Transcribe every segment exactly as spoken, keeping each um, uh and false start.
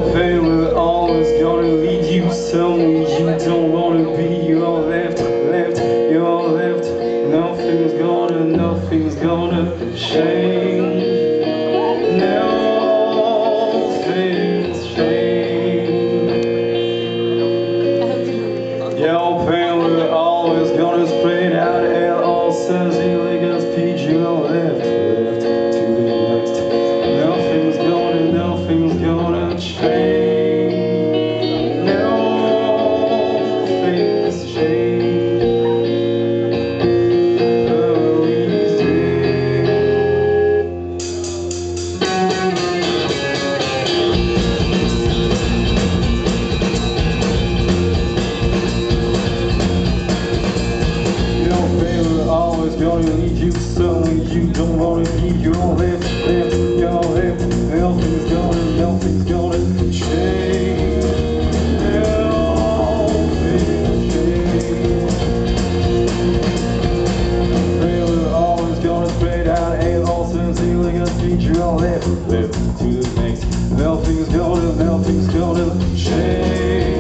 pain will always gonna lead you somewhere you don't wanna be. You're left, left, you're left. Nothing's gonna, nothing's gonna change. Nothing's changed. Your pain will always gonna spread out. And all says you like a speech. You're left, left to the next. Nothing's gonna, nothing's gonna change. Gonna lead you somewhere you don't wanna be. You're left, left, you're left. Nothing's gonna, nothing's gonna change. Nothing's changed. We're always gonna spread out and all sense healing a speech. You're left, left to the next. Nothing's gonna, nothing's gonna change.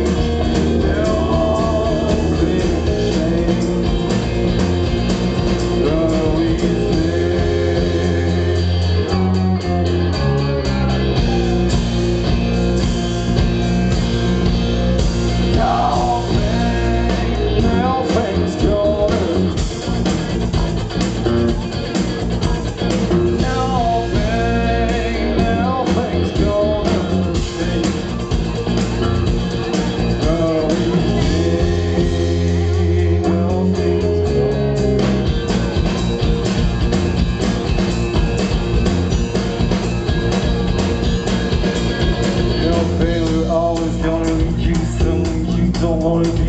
Always gonna lead you somewhere you don't wanna be.